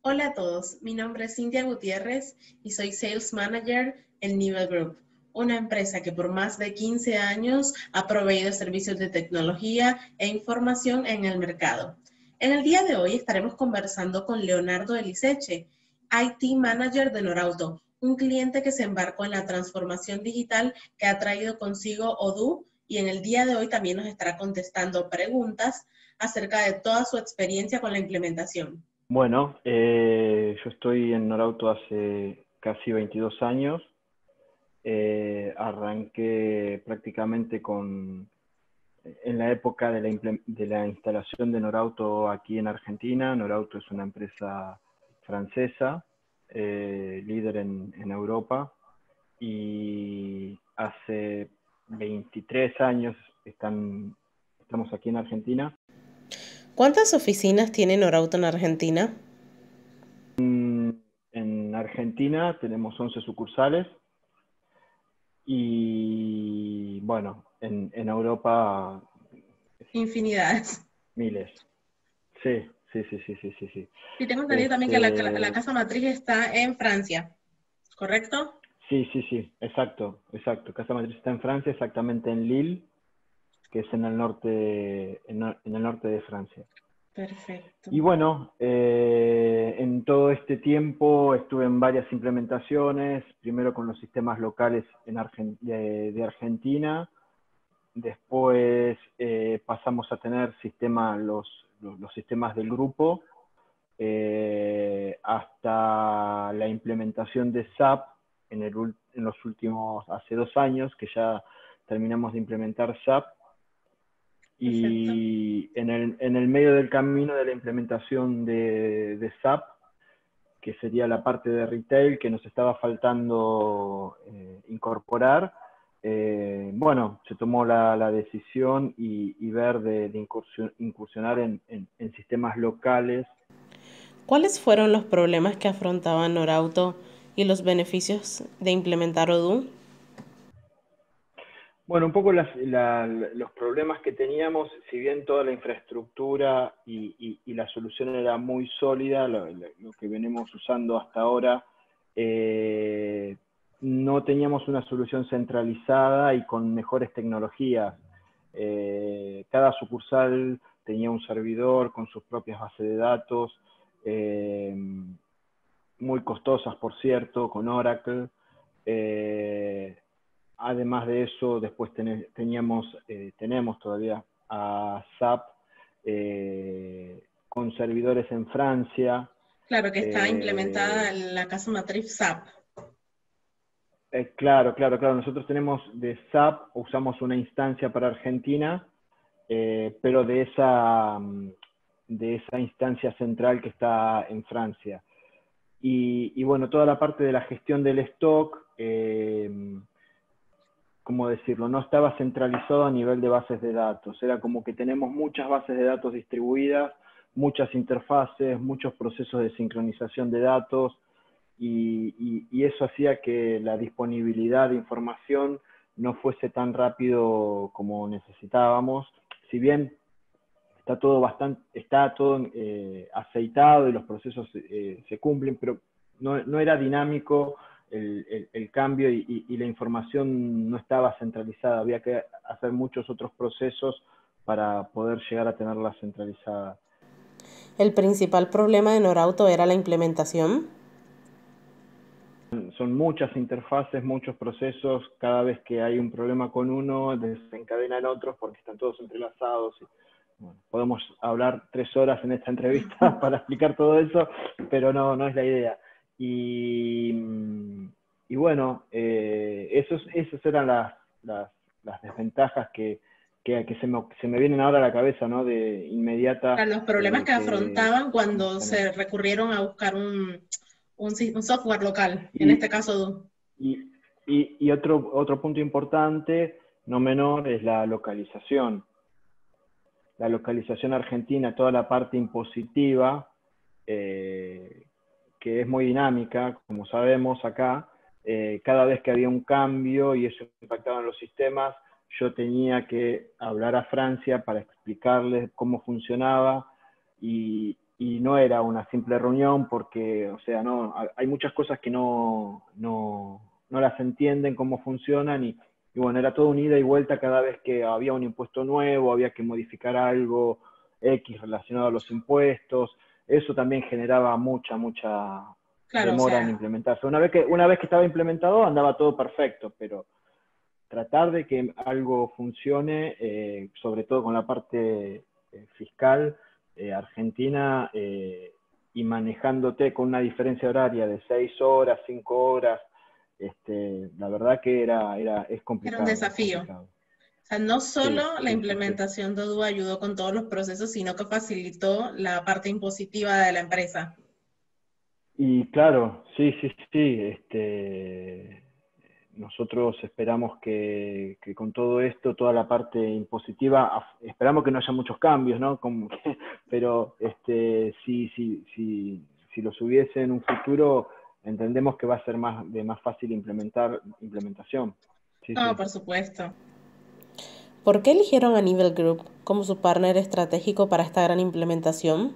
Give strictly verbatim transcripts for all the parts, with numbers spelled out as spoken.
Hola a todos, mi nombre es Cintia Gutiérrez y soy Sales Manager en Nivel Group, una empresa que por más de quince años ha proveído servicios de tecnología e información en el mercado. En el día de hoy estaremos conversando con Leonardo Eliseche, I T Manager de Norauto, un cliente que se embarcó en la transformación digital que ha traído consigo Odoo, y en el día de hoy también nos estará contestando preguntas acerca de toda su experiencia con la implementación. Bueno, eh, yo estoy en Norauto hace casi veintidós años. Eh, arranqué prácticamente con, en la época de la, de la instalación de Norauto aquí en Argentina. Norauto es una empresa francesa, eh, líder en, en Europa, y hace veintitrés años están, estamos aquí en Argentina. ¿Cuántas oficinas tiene Norauto en Argentina? En Argentina tenemos once sucursales y, bueno, en, en Europa Infinidades. miles. Sí, sí, sí, sí, sí, sí, sí. Y tengo entendido también que la, la Este, casa matriz está en Francia, ¿correcto? sí, sí, sí, exacto, exacto. Casa Matriz está en Francia, exactamente en Lille, que es en el norte, en, en el norte de Francia. Perfecto. Y bueno, eh, en todo este tiempo estuve en varias implementaciones, primero con los sistemas locales en Argen de, de Argentina, después eh, pasamos a tener sistema, los, los, los sistemas del grupo, eh, hasta la implementación de S A P en, el, en los últimos, hace dos años, que ya terminamos de implementar S A P. Perfecto. Y en el, en el medio del camino de la implementación de, de S A P, que sería la parte de retail que nos estaba faltando eh, incorporar, eh, bueno, se tomó la, la decisión y, y ver de, de incursion, incursionar en, en, en sistemas locales. ¿Cuáles fueron los problemas que afrontaba Norauto y los beneficios de implementar Odoo? Bueno, un poco las, la, los problemas que teníamos, si bien toda la infraestructura y, y, y la solución era muy sólida, lo, lo que venimos usando hasta ahora, eh, no teníamos una solución centralizada y con mejores tecnologías. Eh, cada sucursal tenía un servidor con sus propias bases de datos, eh, muy costosas, por cierto, con Oracle. Eh, Además de eso, después ten, teníamos, eh, tenemos todavía a S A P eh, con servidores en Francia. Claro que está implementada Eh, en la casa matriz S A P. eh, claro, claro, claro. Nosotros tenemos de S A P, usamos una instancia para Argentina, eh, pero de esa, de esa instancia central que está en Francia. Y, y bueno, toda la parte de la gestión del stock, eh, ¿cómo decirlo? No estaba centralizado a nivel de bases de datos. Era como que tenemos muchas bases de datos distribuidas, muchas interfaces, muchos procesos de sincronización de datos, y, y, y eso hacía que la disponibilidad de información no fuese tan rápido como necesitábamos. Si bien está todo bastante, está todo eh, aceitado y los procesos eh, se cumplen, pero no, no era dinámico el, el, el cambio y, y, y la información no estaba centralizada. Había que hacer muchos otros procesos para poder llegar a tenerla centralizada. ¿El principal problema de Norauto era la implementación? Son muchas interfaces, muchos procesos. Cada vez que hay un problema con uno, desencadenan otros porque están todos entrelazados. Y, bueno, podemos hablar tres horas en esta entrevista para explicar todo eso, pero no, no es la idea. Y, y bueno, eh, esos, esas eran las, las, las desventajas que, que, que se, me, se me vienen ahora a la cabeza, ¿no? De inmediata. Los problemas Eh, que que afrontaban podemos cuando tener. se recurrieron a buscar un, un, un software local, en este Y, caso Odoo. y, y, y otro, otro punto importante, no menor, es la localización. La localización argentina, toda la parte impositiva, eh, que es muy dinámica, como sabemos acá, eh, cada vez que había un cambio y eso impactaba en los sistemas, yo tenía que hablar a Francia para explicarles cómo funcionaba, y, y no era una simple reunión porque, o sea, no, hay muchas cosas que no, no, no las entienden cómo funcionan y, y bueno, era todo un ida y vuelta cada vez que había un impuesto nuevo, había que modificar algo X relacionado a los impuestos. Eso también generaba mucha, mucha Claro, o demora en sea, implementarse. Una vez que, una vez que estaba implementado andaba todo perfecto, pero tratar de que algo funcione, eh, sobre todo con la parte eh, fiscal, eh, Argentina, eh, y manejándote con una diferencia horaria de seis horas, cinco horas, este, la verdad que era, era, es era un complicado, es desafío. complicado. O sea, no Sí, solo la sí, sí, sí. implementación de Odoo ayudó con todos los procesos, sino que facilitó la parte impositiva de la empresa. Y claro, sí, sí, sí, este, nosotros esperamos que, que con todo esto, toda la parte impositiva, esperamos que no haya muchos cambios, ¿no? Como que- pero este, si, si, si, si los hubiese en un futuro, entendemos que va a ser más, de más fácil implementar, implementación. Sí, No, sí. por supuesto. ¿Por qué eligieron a Nivel Group como su partner estratégico para esta gran implementación?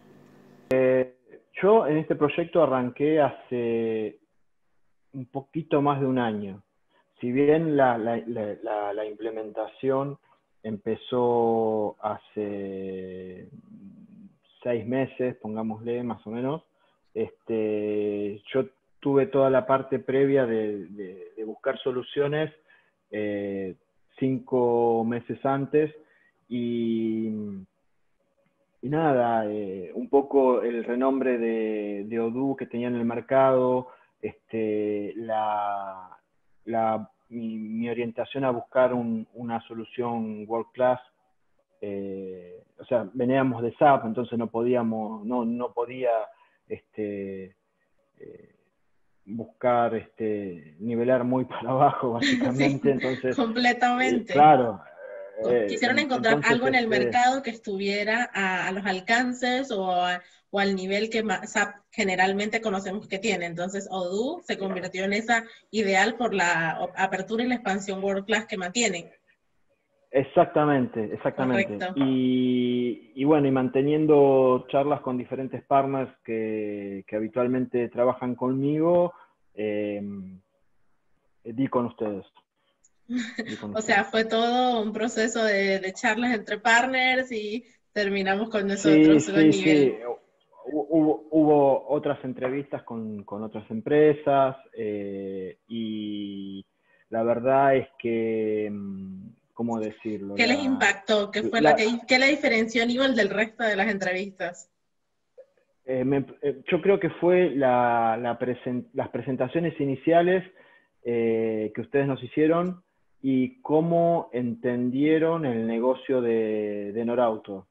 Yo en este proyecto arranqué hace un poquito más de un año. Si bien la, la, la, la, la implementación empezó hace seis meses, pongámosle más o menos, este, yo tuve toda la parte previa de, de, de buscar soluciones eh, cinco meses antes y, y nada, eh, un poco el renombre de, de Odoo que tenía en el mercado, este, la, la, mi, mi, orientación a buscar un, una solución world class, eh, o sea, veníamos de S A P, entonces no podíamos, no, no podía este, eh, buscar este, nivelar muy para abajo, Sí, básicamente, entonces, eh, completamente. claro, eh, Quisieron encontrar entonces, algo en el este, mercado que estuviera a, a los alcances o, a, o, al nivel que S A P generalmente conocemos que tiene. Entonces, Odoo se convirtió en esa ideal por la apertura y la expansión world class que mantiene. Exactamente, exactamente. Correcto. Y, y bueno, y manteniendo charlas con diferentes partners que, que habitualmente trabajan conmigo, eh, di con ustedes. Di con O sea, ustedes. fue todo un proceso de, de charlas entre partners y terminamos con Sí, nosotros, con sí, sí. nivel. Hubo, hubo otras entrevistas con, con otras empresas eh, y la verdad es que, mm, ¿cómo decirlo? ¿Qué les La, impactó? ¿Qué fue la la, que, qué la diferenció a nivel del resto de las entrevistas? Eh, me, eh, yo creo que fue la, la present, las presentaciones iniciales eh, que ustedes nos hicieron y cómo entendieron el negocio de, de Norauto.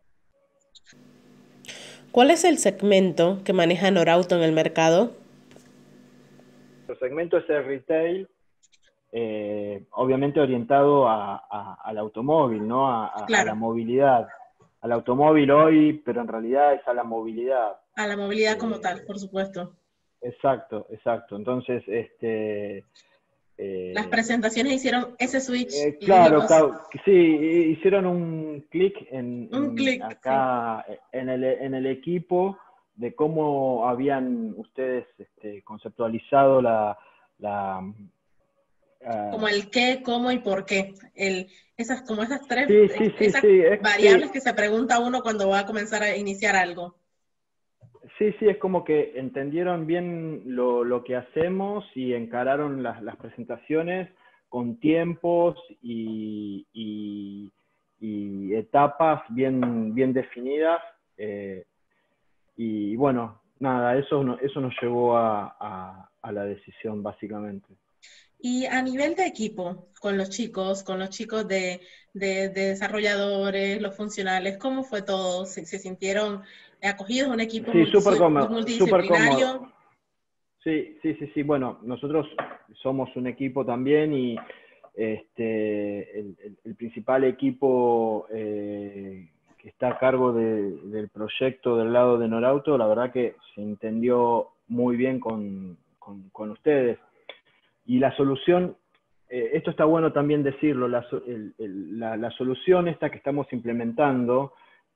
¿Cuál es el segmento que maneja Norauto en el mercado? El segmento es el retail, eh, obviamente orientado a, a, al automóvil, ¿no? A, a, a la Claro, movilidad. Al automóvil hoy, pero en realidad es a la movilidad. a la movilidad como tal, Eh, por supuesto. exacto, exacto. Entonces, este... Las Eh, presentaciones hicieron ese switch Eh, y claro, dijimos, claro, sí, hicieron un clic en, un en clic, sí. acá en el, en el equipo de cómo habían ustedes este, conceptualizado la, la Como uh, el qué, cómo y por qué. El, esas, como esas tres, sí, sí, sí, esas sí, es, variables sí, que se pregunta uno cuando va a comenzar a iniciar algo. sí, sí, es como que entendieron bien lo, lo que hacemos y encararon las, las presentaciones con tiempos y, y, y etapas bien, bien definidas. Eh, Y bueno, nada, eso, no, eso nos llevó a, a, a la decisión básicamente. Y a nivel de equipo, con los chicos, con los chicos de, de, de desarrolladores, los funcionales, ¿cómo fue todo? ¿Se, se sintieron acogidos? ¿Un equipo Sí, súper multidis- cómodo, súper cómodo. multidisciplinario? Sí, sí, sí, sí. Bueno, nosotros somos un equipo también y este, el, el, el principal equipo eh, que está a cargo de, del proyecto del lado de Norauto, la verdad que se entendió muy bien con, con, con ustedes. Y la solución, eh, esto está bueno también decirlo, la, el, el, la, la, solución esta que estamos implementando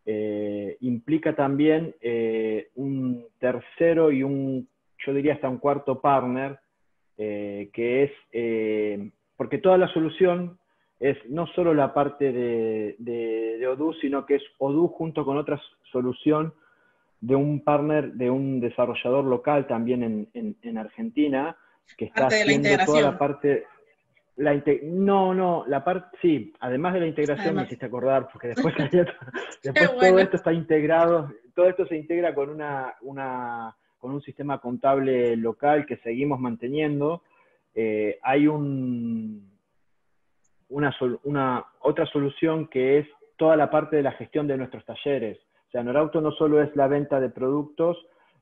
eh, implica también eh, un tercero y un, yo diría hasta un cuarto partner, eh, que es, eh, porque toda la solución es no solo la parte de, de, de Odoo, sino que es Odoo junto con otra solución de un partner, de un desarrollador local también en, en, en Argentina, que está Parte de la haciendo toda la integración, parte... La no, no, la parte, sí, además de la integración me además. hiciste acordar, porque después, Qué después todo bueno. esto está integrado, todo esto se integra con, una, una, con un sistema contable local que seguimos manteniendo. Eh, hay un, una, una, otra solución que es toda la parte de la gestión de nuestros talleres. O sea, Norauto no solo es la venta de productos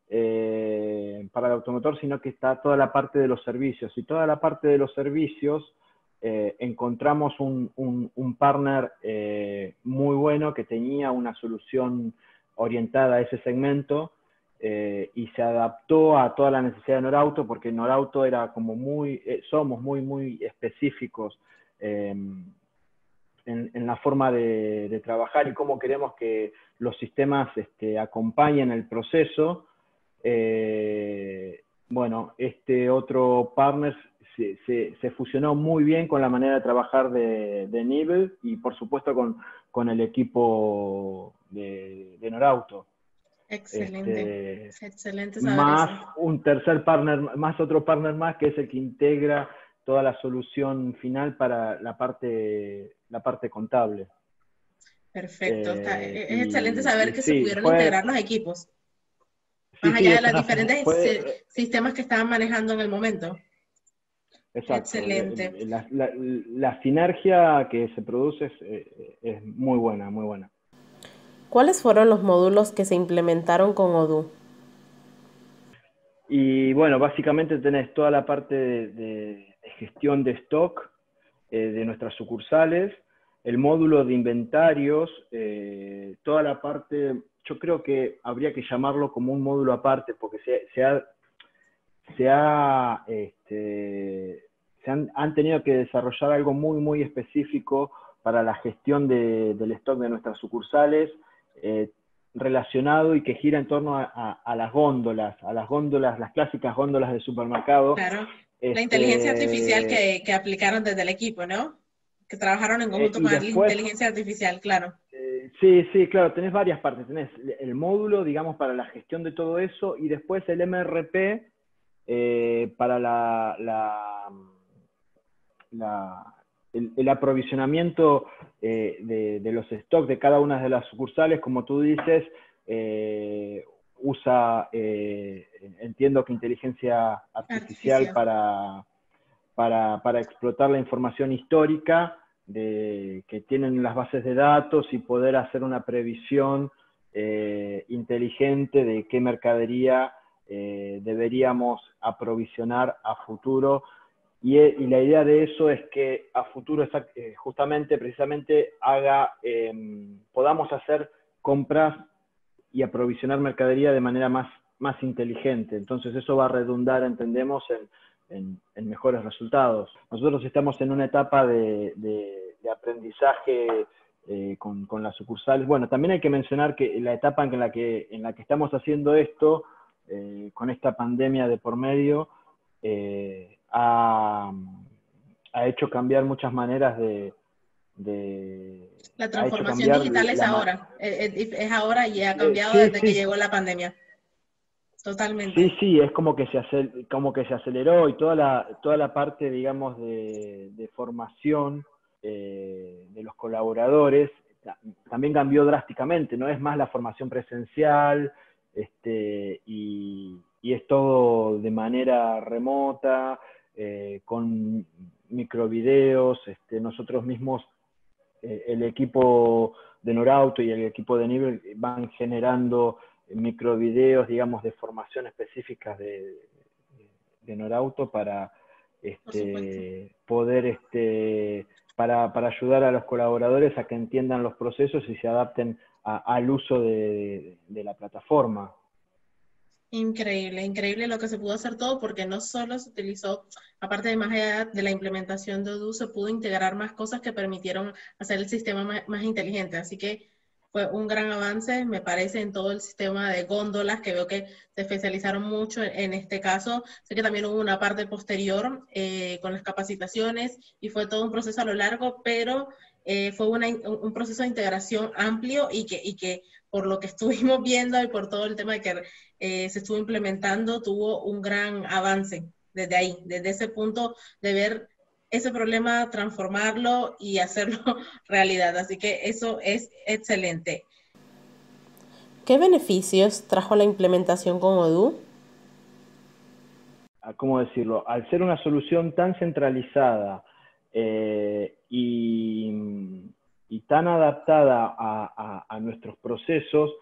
eh, para el automotor, sino que está toda la parte de los servicios. Y toda la parte de los servicios eh, encontramos un, un, un partner eh, muy bueno que tenía una solución orientada a ese segmento eh, y se adaptó a toda la necesidad de Norauto, porque Norauto era como muy, eh, somos muy, muy específicos eh, en, en la forma de, de trabajar y cómo queremos que los sistemas este, acompañen el proceso. Eh, bueno, este otro partner se, se, se, fusionó muy bien con la manera de trabajar de, de Nibel y por supuesto con, con el equipo de, de Norauto. Excelente, Este, excelente saber más eso. un tercer partner, más otro partner más que es el que integra toda la solución final para la parte, la parte contable. Perfecto, está, Eh, es excelente y, saber y que se sí, pudieron fue, integrar los equipos, sí, más sí, allá de es los una, diferentes fue, si- sistemas que estaban manejando en el momento. exacto, Excelente. la, la, la sinergia que se produce es, es muy buena, muy buena. ¿Cuáles fueron los módulos que se implementaron con Odoo? Y bueno, básicamente tenés toda la parte de, de, de gestión de stock eh, de nuestras sucursales, el módulo de inventarios, eh, toda la parte, yo creo que habría que llamarlo como un módulo aparte, porque se, se, ha, se, ha, este, se han, han tenido que desarrollar algo muy, muy específico para la gestión de, del stock de nuestras sucursales, eh, relacionado y que gira en torno a, a, a las góndolas, a las góndolas, las clásicas góndolas de supermercado. Claro. La inteligencia artificial Este, que, que aplicaron desde el equipo, ¿no? Que trabajaron en eh, conjunto y con la después, inteligencia artificial, claro. eh, sí, sí, claro, tenés varias partes. Tenés el módulo, digamos, para la gestión de todo eso, y después el M R P eh, para la, la, la el, el, aprovisionamiento eh, de, de los stocks de cada una de las sucursales, como tú dices, eh, usa, eh, entiendo que inteligencia artificial Artificial. para, para, para explotar la información histórica de, que tienen las bases de datos y poder hacer una previsión eh, inteligente de qué mercadería eh, deberíamos aprovisionar a futuro. Y, y, la idea de eso es que a futuro justamente, precisamente, haga, eh, podamos hacer compras y aprovisionar mercadería de manera más, más inteligente. Entonces eso va a redundar, entendemos, en, en, en mejores resultados. Nosotros estamos en una etapa de, de, de aprendizaje eh, con, con las sucursales. Bueno, también hay que mencionar que la etapa en la que, en la que estamos haciendo esto, eh, con esta pandemia de por medio, eh, ha, ha hecho cambiar muchas maneras de... de La ha hecho transformación cambiar digital es la... ahora, es, es ahora y ha Eh, cambiado sí, desde que sí. llegó la pandemia. Sí, Totalmente. sí, es como que se, acel, como que se aceleró y toda la, toda la parte, digamos, de, de formación eh, de los colaboradores también cambió drásticamente. No es más la formación presencial este, y, y es todo de manera remota, eh, con microvideos. Este, nosotros mismos, eh, el equipo de Norauto y el equipo de Nibel van generando microvideos, digamos, de formación específicas de, de Norauto para este, poder, este, para, para ayudar a los colaboradores a que entiendan los procesos y se adapten a, al uso de, de la plataforma. Increíble, increíble lo que se pudo hacer todo, porque no solo se utilizó, aparte de más allá de la implementación de Odoo, se pudo integrar más cosas que permitieron hacer el sistema más, más inteligente. Así que fue un gran avance, me parece, en todo el sistema de góndolas, que veo que se especializaron mucho en, en este caso. Sé que también hubo una parte posterior eh, con las capacitaciones y fue todo un proceso a lo largo, pero eh, fue una, un proceso de integración amplio y que, y que por lo que estuvimos viendo y por todo el tema de que eh, se estuvo implementando, tuvo un gran avance desde ahí, desde ese punto de ver ese problema, transformarlo y hacerlo realidad. Así que eso es excelente. ¿Qué beneficios trajo la implementación con Odoo? ¿Cómo decirlo? Al ser una solución tan centralizada eh, y, y tan adaptada a, a, a nuestros procesos,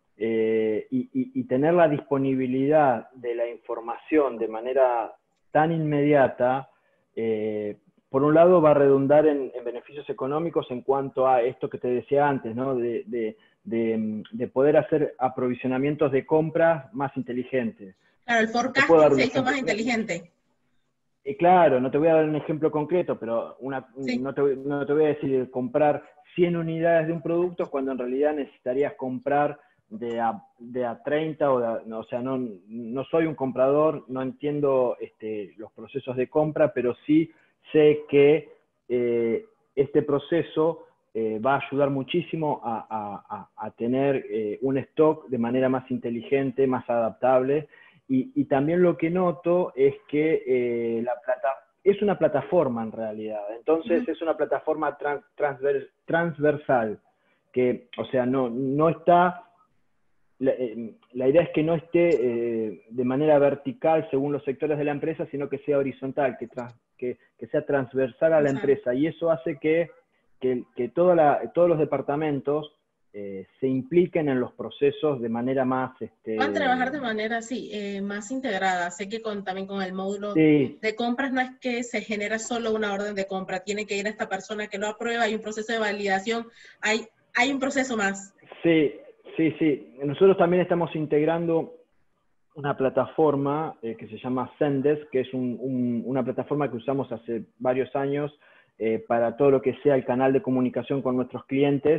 eh, y, y, y tener la disponibilidad de la información de manera tan inmediata, eh, por un lado va a redundar en, en beneficios económicos en cuanto a esto que te decía antes, ¿no? de, de, de, de poder hacer aprovisionamientos de compras más inteligentes. Claro, el Te puedo forecasting dar un se hizo ejemplo. más inteligente. Eh, claro, no te voy a dar un ejemplo concreto, pero una, Sí. no, te, no te voy a decir comprar cien unidades de un producto cuando en realidad necesitarías comprar de a, de a treinta, o, de, o sea, no, no soy un comprador, no entiendo este, los procesos de compra, pero sí sé que eh, este proceso eh, va a ayudar muchísimo a, a, a tener eh, un stock de manera más inteligente, más adaptable. Y, y también lo que noto es que eh, la plata, es una plataforma en realidad, entonces uh-huh. es una plataforma trans, transvers, transversal, que, o sea, no, no está, la, eh, la idea es que no esté eh, de manera vertical según los sectores de la empresa, sino que sea horizontal, que, trans, que, que sea transversal a la empresa, y eso hace que, que, que toda la, todos los departamentos Eh, se impliquen en los procesos de manera más... Este... Van a trabajar de manera así, eh, más integrada. Sé que con, también con el módulo sí. de compras no es que se genera solo una orden de compra, tiene que ir a esta persona que lo aprueba, hay un proceso de validación, hay, hay un proceso más. Sí, sí, sí. Nosotros también estamos integrando una plataforma eh, que se llama Zendesk, que es un, un, una plataforma que usamos hace varios años eh, para todo lo que sea el canal de comunicación con nuestros clientes.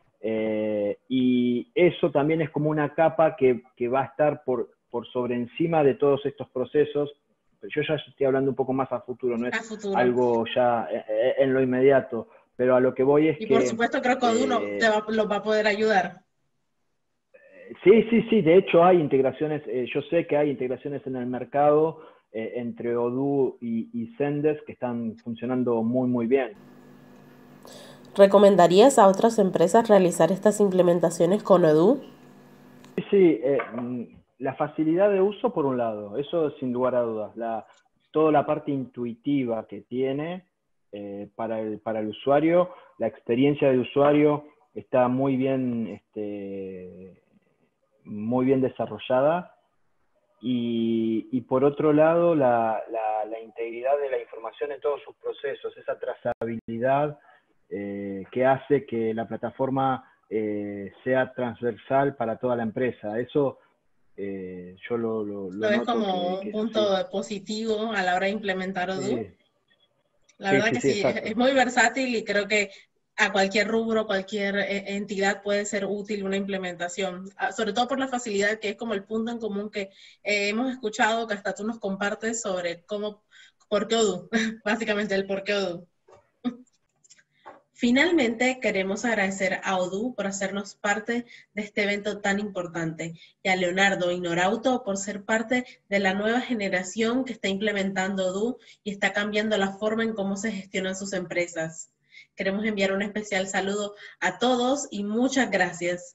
Eh, y eso también es como una capa que, que va a estar por, por sobre encima de todos estos procesos. Yo ya estoy hablando un poco más a futuro, no es a futuro. algo ya en lo inmediato, pero a lo que voy es y que... Y por supuesto creo que Odoo eh, te va, los va a poder ayudar. Sí, sí, sí, de hecho hay integraciones, eh, yo sé que hay integraciones en el mercado eh, entre Odoo y, y Zendesk que están funcionando muy, muy bien. ¿Recomendarías a otras empresas realizar estas implementaciones con Odoo? Sí, sí eh, la facilidad de uso por un lado, eso sin lugar a dudas. La, toda la parte intuitiva que tiene eh, para, el, para el usuario, la experiencia del usuario está muy bien, este, muy bien desarrollada. Y, y por otro lado, la, la, la integridad de la información en todos sus procesos, esa trazabilidad Eh, que hace que la plataforma eh, sea transversal para toda la empresa. Eso eh, yo lo, lo, lo, lo ves noto como que, un que punto sí. positivo a la hora de implementar Odoo. Sí. La sí, verdad sí, que sí, sí, es, es muy versátil y creo que a cualquier rubro, cualquier eh, entidad puede ser útil una implementación, ah, sobre todo por la facilidad que es como el punto en común que eh, hemos escuchado, que hasta tú nos compartes sobre cómo, por qué Odoo, básicamente el por qué Odoo. Finalmente, queremos agradecer a Odoo por hacernos parte de este evento tan importante y a Leonardo y Norauto por ser parte de la nueva generación que está implementando Odoo y está cambiando la forma en cómo se gestionan sus empresas. Queremos enviar un especial saludo a todos y muchas gracias.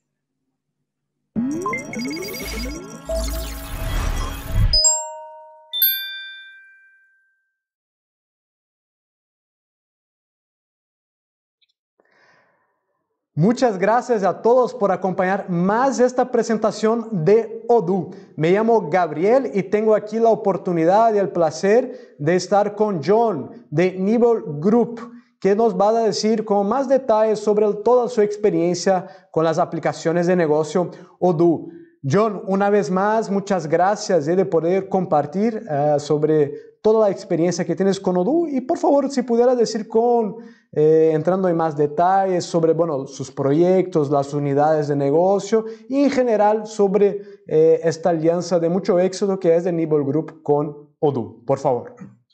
Muchas gracias a todos por acompañar más esta presentación de Odoo. Me llamo Gabriel y tengo aquí la oportunidad y el placer de estar con John de Nivel Group, que nos va a decir con más detalles sobre toda su experiencia con las aplicaciones de negocio Odoo. John, una vez más, muchas gracias de poder compartir uh, sobre toda la experiencia que tienes con Odoo y por favor si pudieras decir con, eh, entrando en más detalles sobre bueno, sus proyectos, las unidades de negocio y en general sobre eh, esta alianza de mucho éxito que es de Nivel Group con Odoo, por favor.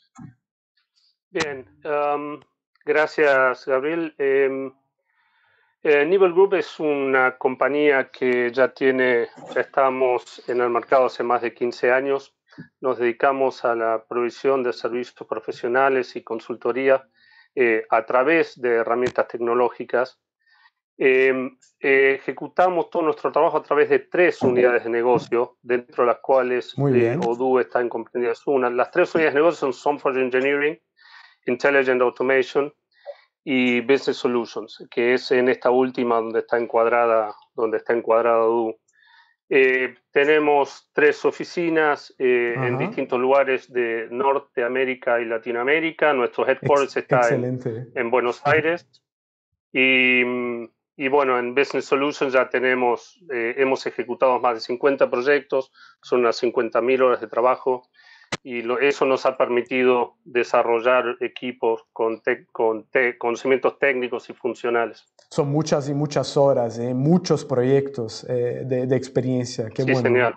Bien, um, gracias Gabriel. Eh, eh, Nivel Group es una compañía que ya tiene, ya estamos en el mercado hace más de quince años. Nos dedicamos a la provisión de servicios profesionales y consultoría eh, a través de herramientas tecnológicas. Eh, eh, ejecutamos todo nuestro trabajo a través de tres unidades de negocio, dentro de las cuales eh, Odoo está en comprendidas una. Las tres unidades de negocio son Software Engineering, Intelligent Automation y Business Solutions, que es en esta última donde está encuadrada, donde está encuadrada Odoo. Eh, tenemos tres oficinas eh, en distintos lugares de Norteamérica y Latinoamérica. Nuestro headquarters Ex está en, en Buenos Aires. Y, y bueno, en Business Solutions ya tenemos, eh, hemos ejecutado más de cincuenta proyectos, son unas cincuenta mil horas de trabajo. Y lo, eso nos ha permitido desarrollar equipos con, te, con te, conocimientos técnicos y funcionales. Son muchas y muchas horas, eh, muchos proyectos eh, de, de experiencia. Qué sí, bueno. Señor.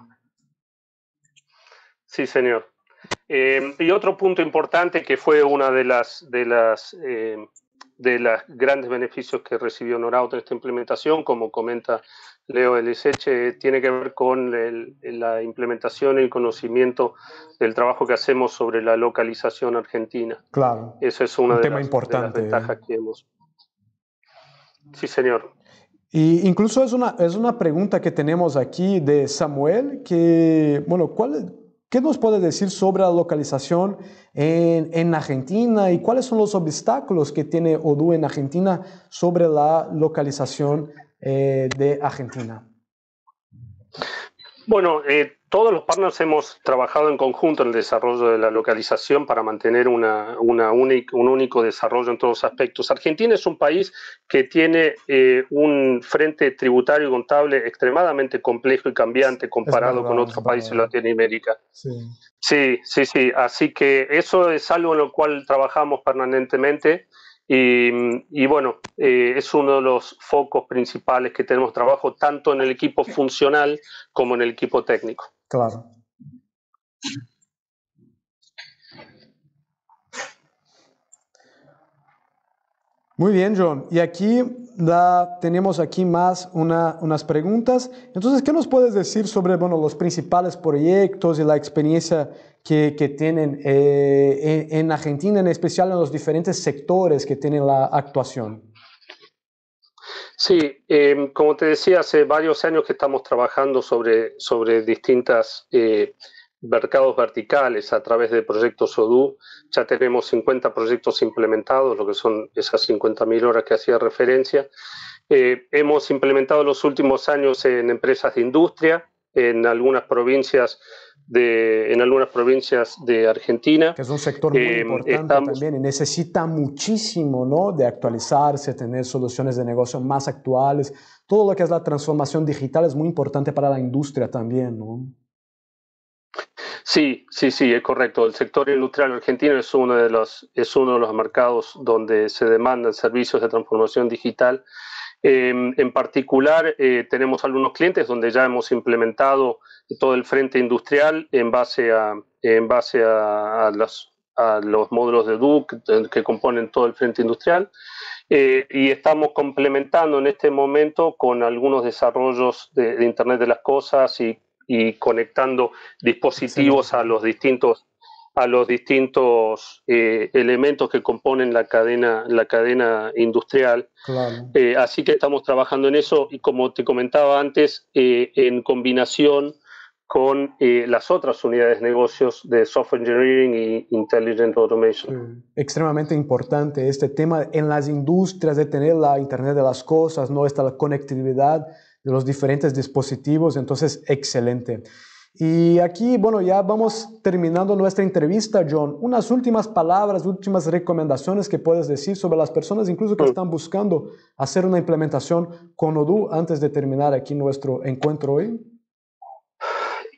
Sí, señor. Eh, y otro punto importante que fue una de las, de las, eh, de los grandes beneficios que recibió Norauto en esta implementación, como comenta Leo Eliseche, tiene que ver con el, la implementación y el conocimiento del trabajo que hacemos sobre la localización argentina. Claro. Eso es una Un de, tema las, importante. de las ventajas que hemos. Sí, señor. Y incluso es una, es una pregunta que tenemos aquí de Samuel, que, bueno, ¿cuál, ¿qué nos puede decir sobre la localización en, en Argentina y cuáles son los obstáculos que tiene Odoo en Argentina sobre la localización eh, de Argentina? Bueno, eh, todos los partners hemos trabajado en conjunto en el desarrollo de la localización para mantener una, una única, un único desarrollo en todos los aspectos. Argentina es un país que tiene eh, un frente tributario y contable extremadamente complejo y cambiante comparado verdad, con otros países de Latinoamérica. Sí. sí, sí, sí. Así que eso es algo en lo cual trabajamos permanentemente. Y, y bueno, eh, es uno de los focos principales que tenemos trabajo tanto en el equipo funcional como en el equipo técnico. Claro. Muy bien, John. Y aquí la, tenemos aquí más una, unas preguntas. Entonces, ¿qué nos puedes decir sobre bueno, los principales proyectos y la experiencia que, que tienen eh, en, en Argentina, en especial en los diferentes sectores que tienen la actuación? Sí, eh, como te decía, hace varios años que estamos trabajando sobre, sobre distintas eh, mercados verticales a través de proyectos Odoo. Ya tenemos cincuenta proyectos implementados, lo que son esas cincuenta mil horas que hacía referencia. Eh, hemos implementado los últimos años en empresas de industria, en algunas provincias de, en algunas provincias de Argentina. Que es un sector muy eh, importante estamos... también y necesita muchísimo, ¿no? De actualizarse, tener soluciones de negocio más actuales. Todo lo que es la transformación digital es muy importante para la industria también, ¿no? Sí, sí, sí, es correcto. El sector industrial argentino es uno de los, es uno de los mercados donde se demandan servicios de transformación digital. Eh, en particular, eh, tenemos algunos clientes donde ya hemos implementado todo el frente industrial en base a, en base a, a, los, a los módulos de Odoo que, que componen todo el frente industrial. Eh, y estamos complementando en este momento con algunos desarrollos de, de Internet de las Cosas y y conectando dispositivos a los distintos, a los distintos eh, elementos que componen la cadena, la cadena industrial. Claro. Eh, así que estamos trabajando en eso y como te comentaba antes, eh, en combinación con eh, las otras unidades de negocios de Software Engineering y Intelligent Automation. Sí. Extremadamente importante este tema en las industrias de tener la Internet de las Cosas, ¿no? Esta conectividad de los diferentes dispositivos, entonces excelente. Y aquí, bueno, ya vamos terminando nuestra entrevista, John. Unas últimas palabras, últimas recomendaciones que puedes decir sobre las personas incluso que mm. están buscando hacer una implementación con Odoo antes de terminar aquí nuestro encuentro hoy.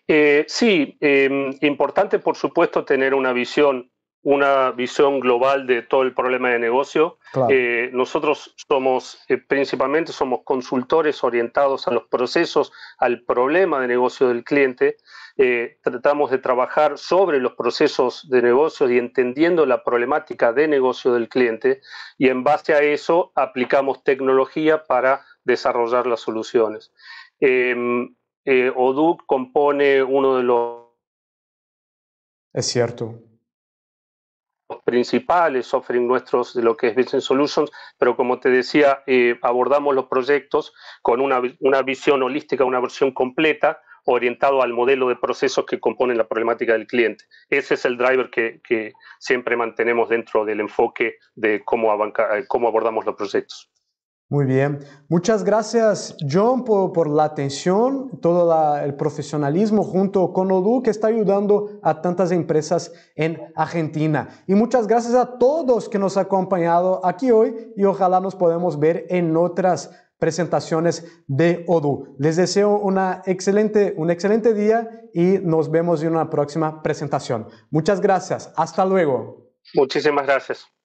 Eh, sí, eh, importante por supuesto tener una visión, una visión global de todo el problema de negocio. Claro. Eh, nosotros somos, eh, principalmente somos consultores orientados a los procesos, al problema de negocio del cliente. Eh, tratamos de trabajar sobre los procesos de negocio y entendiendo la problemática de negocio del cliente, y en base a eso aplicamos tecnología para desarrollar las soluciones. Eh, eh, Odoo compone uno de los Es cierto. principales offering nuestros de lo que es Business Solutions, pero como te decía, eh, abordamos los proyectos con una, una visión holística, una versión completa, orientado al modelo de procesos que componen la problemática del cliente. Ese es el driver que, que siempre mantenemos dentro del enfoque de cómo, abanca, cómo abordamos los proyectos. Muy bien. Muchas gracias, John, por, por la atención, todo la, el profesionalismo junto con Odoo que está ayudando a tantas empresas en Argentina. Y muchas gracias a todos que nos han acompañado aquí hoy y ojalá nos podamos ver en otras presentaciones de Odoo. Les deseo una excelente, un excelente día y nos vemos en una próxima presentación. Muchas gracias. Hasta luego. Muchísimas gracias.